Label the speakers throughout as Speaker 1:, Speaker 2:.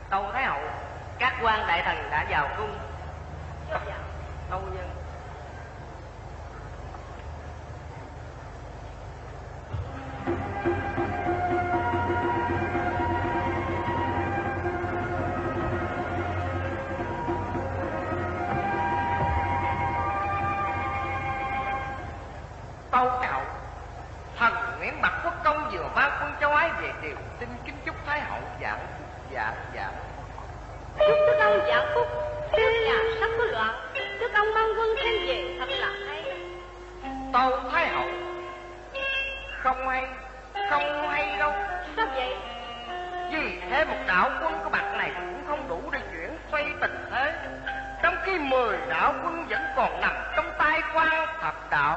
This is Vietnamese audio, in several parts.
Speaker 1: Tâu Thái hậu, các quan đại thần đã vào cung. Tâu nhân. Tâu Thái hậu, thần Nguyễn Bạch Quốc công vừa ban quân châu Ái về triều, xin kính chúc Thái hậu vạn phúc.
Speaker 2: Chúc đức ông vạn phúc. Thiên nhà sắp có loạn, đức ông mang quân thêm về thật là hay.
Speaker 1: Tâu Thái hậu, không hay đâu.
Speaker 2: Sao vậy?
Speaker 1: Vì thế một đạo quân của bạc này cũng không đủ để chuyển xoay tình thế, trong khi 10 đạo quân vẫn còn nằm trong tay quan thập đạo.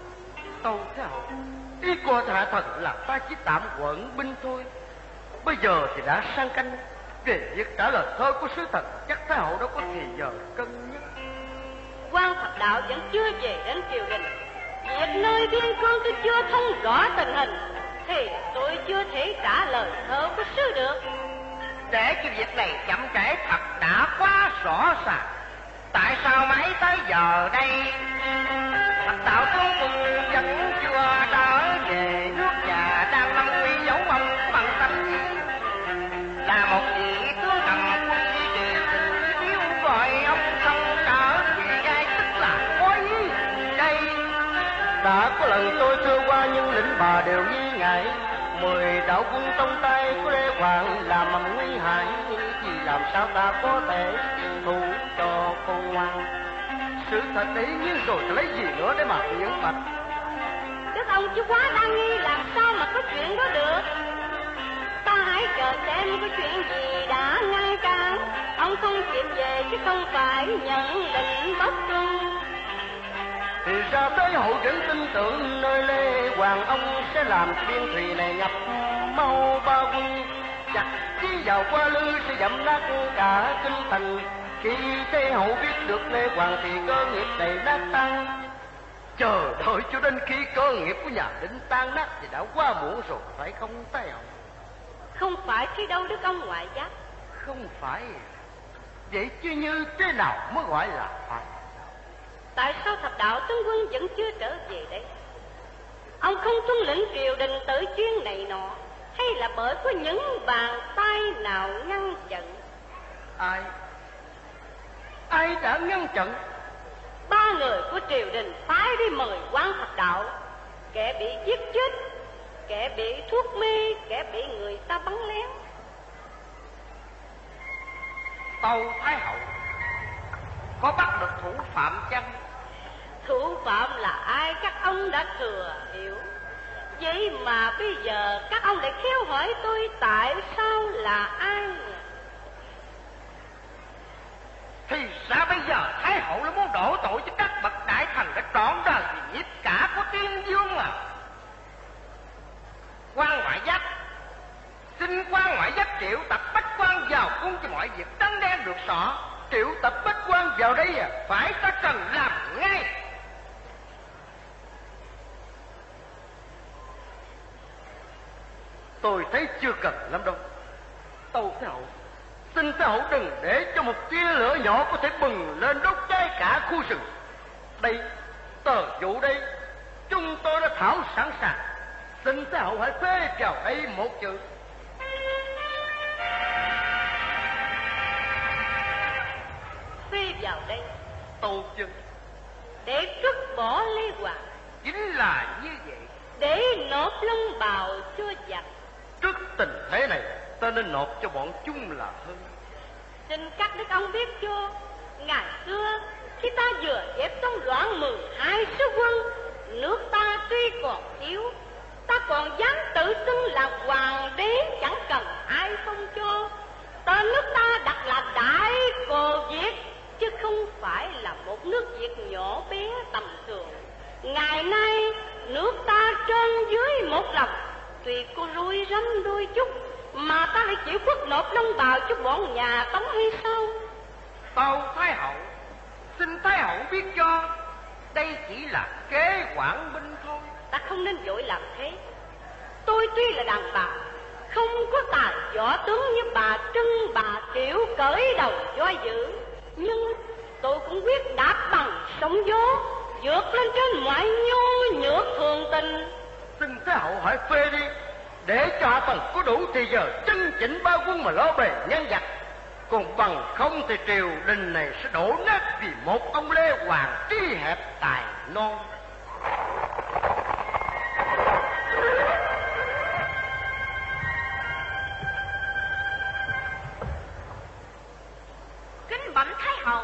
Speaker 1: Tâu Thái hậu, ý của hạ thần là ta chỉ tạm quận binh thôi. Bây giờ thì đã sang canh. Về việc trả lời thơ của sứ thần, chắc Thái hậu đâu có thì giờ cân nhắc.
Speaker 2: Quan thập đạo vẫn chưa về đến triều đình. Việc nơi biên cương tôi chưa thông rõ tình hình, thì tôi chưa thể trả lời thơ của sứ được.
Speaker 1: Để cho việc này chậm trễ thật đã quá rõ ràng. Tại sao mãi tới giờ đây thập đạo tướng quân vẫn chưa trở về nước nhà, đang lâm uy dấu ông bằng tâm gì? Là một vị tướng cầm quân đi triều thiếu gọi ông không trở về gai, tức là có ý đây.
Speaker 3: Đã có lần tôi thưa qua nhưng lĩnh bà đều nghi ngại. 10 đạo quân trong tay của Lê Hoàng làm mầm nguy hại, vì làm sao ta có thể thủ cho con ngoan.
Speaker 1: Sự thật ấy nhiên rồi ta lấy gì nữa để mà biện bạch?
Speaker 2: Đức ông chứ quá đa nghi, làm sao mà có chuyện đó được. Ta hãy chờ xem có chuyện gì đã ngăn cản ông không kịp về, chứ không phải nhận lệnh bất tuân.
Speaker 3: Thì ra tới hậu vẫn tin tưởng nơi Lê Hoàng ông sẽ làm biên thùy này nhập mau ba quân, chặt chí vào qua lư sẽ dẫm nát cả kinh thành. Khi Thế hậu biết được Lê Hoàng thì cơ nghiệp đầy nát tan.
Speaker 1: Chờ đợi cho đến khi cơ nghiệp của nhà Đinh tan nát thì đã quá muộn rồi, phải không Thái hậu?
Speaker 2: Không phải khi đâu đức ông ngoại giáp.
Speaker 1: Không phải. Vậy chứ như thế nào mới gọi là phải?
Speaker 2: Tại sao thập đạo tướng quân vẫn chưa trở về đây? Ông không tuân lệnh triều đình tới chuyên này nọ, hay là bởi có những bàn tay nào ngăn chặn?
Speaker 1: Ai đã ngăn chặn?
Speaker 2: 3 người của triều đình phái đi mời quan thập đạo. Kẻ bị giết chết, kẻ bị thuốc mê, kẻ bị người ta bắn lén.
Speaker 1: Tâu Thái hậu, có bắt được thủ phạm chăng?
Speaker 2: Thủ phạm là ai các ông đã thừa hiểu. Vậy mà bây giờ các ông lại khéo hỏi tôi tại sao là ai?
Speaker 1: Thì ra bây giờ Thái hậu là muốn đổ tội cho các bậc đại thần đã trọn đời vì nhiếp cả của Tiên Dương à? Quan ngoại giáp, xin quan ngoại giáp triệu tập bách quan vào cung cho mọi việc trắng đen được rõ. Triệu tập bách quan vào đây à? Phải, ta cần làm ngay.
Speaker 3: Tôi thấy chưa cần lắm đâu. Tâu Thái hậu, xin Thái hậu đừng để cho một tia lửa nhỏ có thể bừng lên đốt cháy cả khu rừng. Đây, tờ vụ đây, chúng tôi đã thảo sẵn sàng. Xin Thái hậu hãy phê vào đây một chữ.
Speaker 2: Phê vào đây.
Speaker 3: Tâu chân.
Speaker 2: Để trút bỏ Lê Hoàng.
Speaker 1: Chính là như vậy.
Speaker 2: Để nộp lông bào cho giặc.
Speaker 3: Trước tình thế này, ta nên nộp cho bọn chúng là hơn.
Speaker 2: Xin các đức ông biết cho, ngày xưa khi ta vừa dẹp trong loạn 12 sứ quân, nước ta tuy còn yếu, ta còn dám tự xưng là hoàng đế, chẳng cần ai phong cho. Tên nước ta đặt là Đại Cồ Việt, chứ không phải là một nước Việt nhỏ bé tầm thường. Ngày nay nước ta trên dưới một lòng, tuy có rối rắm đôi chút mà ta lại chịu khuất nộp lông bào cho bọn nhà Tống hay sao?
Speaker 1: Tâu Thái hậu, xin Thái hậu biết cho, đây chỉ là kế quản binh thôi.
Speaker 2: Ta không nên vội làm thế. Tôi tuy là đàn bà, không có tài võ tướng như bà Trưng, bà Tiểu cởi đầu do dự, nhưng tôi cũng quyết đạp bằng sóng gió, vượt lên trên mọi nhu nhược thường tình.
Speaker 3: Xin Thái hậu hãy phê đi, để cho hạ tầng có đủ thì giờ chân chỉnh ba quân mà lo bề nhân vật. Còn bằng không thì triều đình này sẽ đổ nát vì một ông Lê Hoàng trí hẹp tài non.
Speaker 2: Kính bẩm Thái hậu.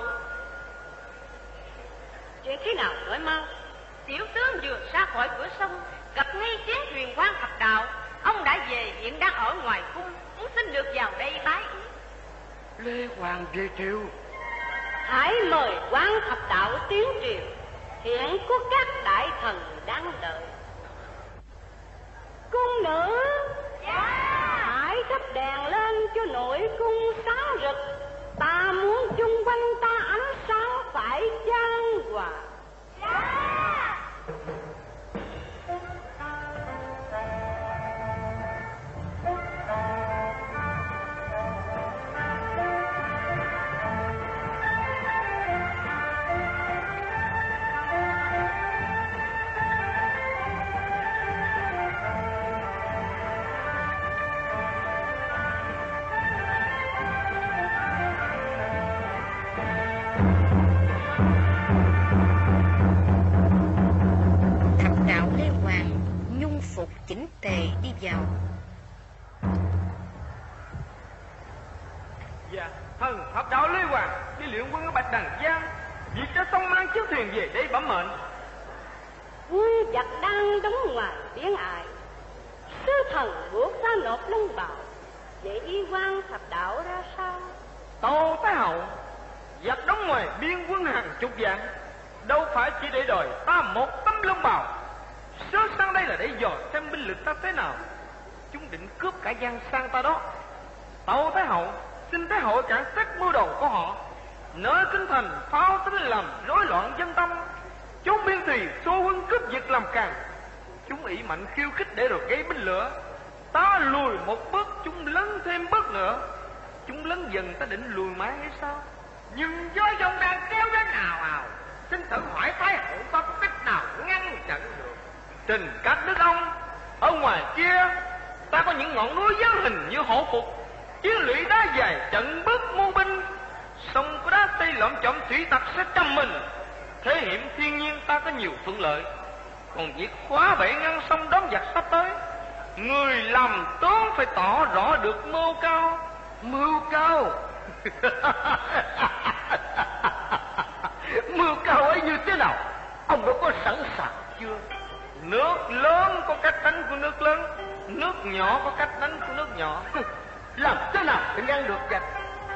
Speaker 2: Chuyện thế nào nói mau. Tiểu tướng vừa ra khỏi cửa sông, gặp ngay chiến thuyền quan Thập Đạo. Ông đã về, hiện đang ở ngoài cung, muốn xin được vào đây bái yết.
Speaker 3: Lê Hoàng về triều.
Speaker 2: Hãy mời quan Thập Đạo tiến triều, hiện có các đại thần đang đợi. Cung nữ, hãy thắp đèn lên cho nội cung sáng rực. Ta muốn chung quanh ta ánh sáng phải chan hòa.
Speaker 4: chỉnh tề đi vào.
Speaker 5: Dạ, thần Thập Đạo Lê Hoàng đi luyện quân ở Bạch Đằng Giang, việc cho xong mang chiếc thuyền về đây bẩm mệnh.
Speaker 2: Quân giặc đang đóng ngoài biển Ải, sứ thần buộc ta nộp lông bào, vậy y quan Thập Đạo ra sao?
Speaker 5: Tâu Thái hậu, giặc đóng ngoài biên quân hàng chục vạn, đâu phải chỉ để đòi ta một tấm lông bào. Sớ sang đây là để dò xem binh lực ta thế nào. Chúng định cướp cả Giang sang ta đó. Tâu Thái hậu, xin Thái hậu cản xét mưu đồ của họ. Nơi kinh thành phao tính làm rối loạn dân tâm, chúng biên thùy xô quân cướp giật làm càng. Chúng ỷ mạnh khiêu khích để rồi gây binh lửa. Ta lùi một bước, chúng lấn thêm bước nữa. Chúng lấn dần, ta định lùi mãi hay sao?
Speaker 1: Nhưng gió dông đang kéo đến ào ào, xin thử hỏi Thái hậu có cách nào ngăn chặn được?
Speaker 5: Trình các đức ông, ở ngoài kia ta có những ngọn núi dáng hình như hổ phục, chiến lũy đá dài trận bước muôn binh. Sông có đá xây lõm chõm thủy tặc sẽ trăm mình. Thế hiểm thiên nhiên ta có nhiều thuận lợi. Còn việc khóa bẫy ngăn sông đón giặc sắp tới, người làm tướng phải tỏ rõ được mưu cao.
Speaker 3: Mưu cao? Mưu cao ấy như thế nào? Ông đã có sẵn sàng chưa?
Speaker 5: Nước lớn có cách đánh của nước lớn, nước nhỏ có cách đánh của nước nhỏ.
Speaker 3: Làm thế nào để ngăn được giặc?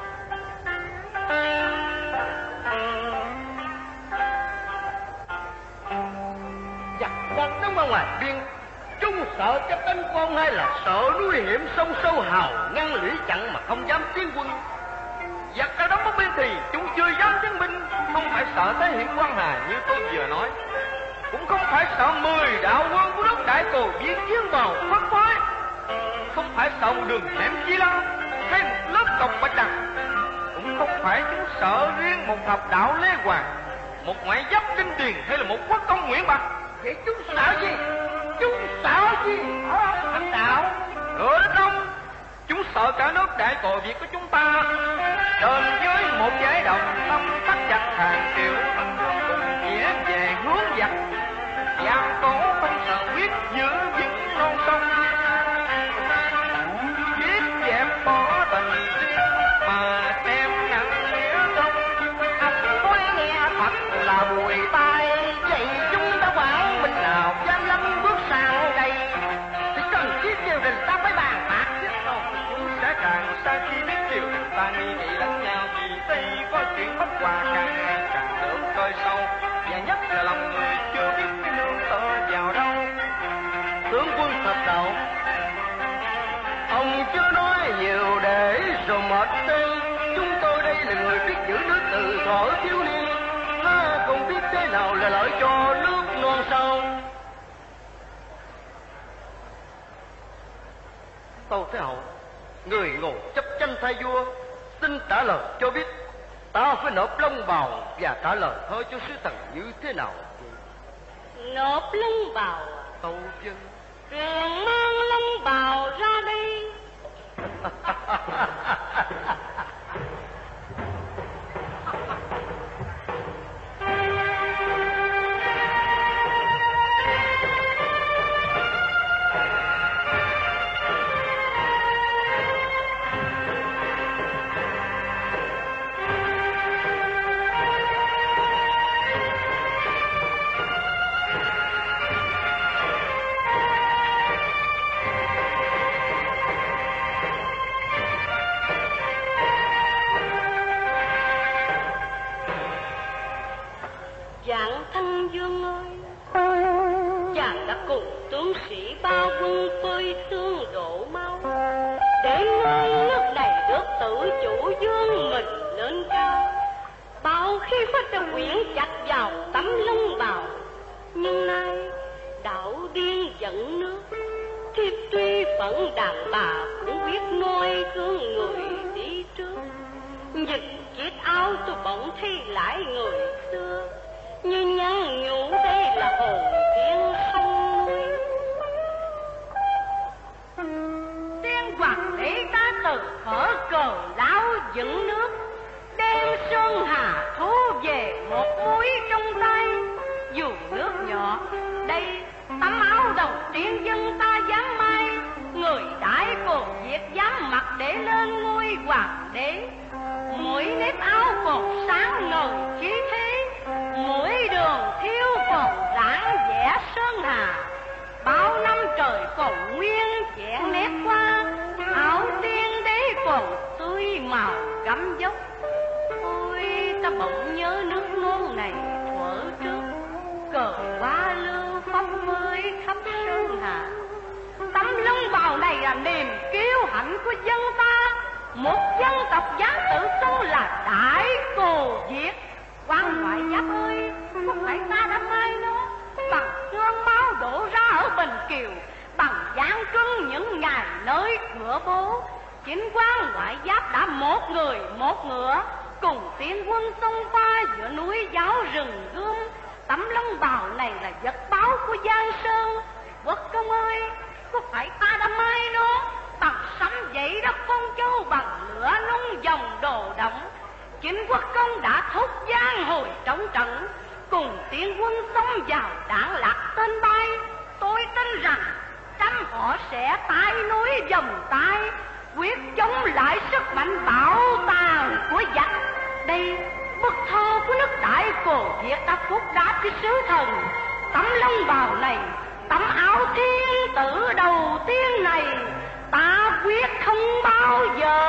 Speaker 3: Giặc đang đứng ở ngoài biên, chúng sợ cách đánh của ông hay là sợ núi hiểm sông sâu hào ngăn lũy chặn mà không dám tiến quân?
Speaker 5: Giặc đã đóng bất biên thì chúng chưa dám tiến binh. Không phải sợ thế hiểm quan hà như tôi vừa nói, cũng không phải sợ 10 đạo quân của nước Đại Cồ biến chiến vào phất phới, không phải sợ một đường hẻm Chi Lăng hay một lớp cọc Bạch Đằng, cũng không phải chúng sợ riêng một Thập Đạo Lê Hoàng, một ngoại giáp Kinh Điền hay là một quốc công Nguyễn Bạch.
Speaker 3: Vậy chúng sợ gì? Chúng sợ gì?
Speaker 5: Thập Đạo đất ông, chúng sợ cả nước Đại Cồ Việt của chúng ta. Trên dưới một giải đồng tâm tắc chặt hàng triệu, cùng nghĩa về hướng giặc, giang cố không sợ quyết giữ vững non sông. Giết dẹp bỏ tình riêng mà xem nặng nghĩa trong.
Speaker 3: Anh nói nghe thật là mùi tai, vậy chúng ta quản mình nào dám lắm bước sang đây? Thì cần thiết triều đình ta phải bàn bạc chứ đâu.
Speaker 5: Chúng sẽ càng xa khi biết triều đình ta nghi nghị lẫn nhau, vì Tây có chuyện bất hòa càng ngày càng được coi sâu, và nhất là lòng người chưa biết cái nương tựa vào đâu.
Speaker 3: Tướng quân Thập Đạo, ông chưa nói nhiều để rồi mệt đây. Chúng tôi đây là người biết giữ nước từ thuở thiếu niên, không biết thế nào là lợi cho nước non sông. Tâu Thái Hậu, người ngồi chấp tranh thay vua, xin trả lời cho biết ta phải nộp long bào và trả lời thôi cho sứ thần như thế nào?
Speaker 2: Nộp long bào?
Speaker 3: Tâu dân.
Speaker 2: Truyền mang long bào ra đây. Dạng Thân Vương ơi, chàng đã cùng tướng sĩ bao quân phơi xương đổ máu để ngôi nước này được tự chủ vương mình lên cao. Bao khi có ta quyển chặt vào tấm lông bào, nhưng nay đạo điên dẫn nước, thiếp tuy phận đàn bà cũng biết noi gương người đi trước. Dịch chiếc áo tôi bỗng thi lại người xưa, như nhắn nhủ đây là hồn thiên sông núi. Tiên hoàng đế ta từ khởi cờ lão dựng nước, đem sơn hà thu về một mũi trong tay. Dù nước nhỏ đây tấm áo đầu tiên dân ta dám mai, người đãi còn việc dám mặc để lên ngôi hoàng đế. Mỗi nếp áo còn sáng ngời khí thế, mỗi đường thiếu còn rạng vẽ sơn hà. Bao năm trời còn nguyên vẹn nét qua, áo tiên đế còn tươi màu gấm dốc. Ôi ta bỗng nhớ nước non này thuở trước, cờ hoa lưu phong với khắp sơn hà. Tấm lông bào này là niềm kiêu hãnh của dân ta, một dân tộc dám tự xưng là Đại Cồ Việt. Quan ngoại giáp ơi, có phải ta đã mai nó bằng xương máu đổ ra ở Bình Kiều, bằng giáng trưng những ngày nơi cửa bố. Chính quan ngoại giáp đã một người một ngựa, cùng tiến quân xông pha giữa núi giáo rừng gươm. Tấm lông bào này là vật báo của Giang Sơn. Quốc công ơi, có phải ta đã mai nó bằng sấm dậy đất Phong Châu, bằng lửa nung dòng đồ động. Chính quốc công đã thúc giang hồi trống trận, cùng tiến quân xông vào đảng lạc tên bay. Tôi tin rằng trăm họ sẽ tay nối vòng tay, quyết chống lại sức mạnh bạo tàn của giặc. Đây bức thơ của nước Đại Cồ Việt đã phúc đáp cái sứ thần. Tấm lông bào này, tấm áo thiên tử đầu tiên này, ta quyết không bao giờ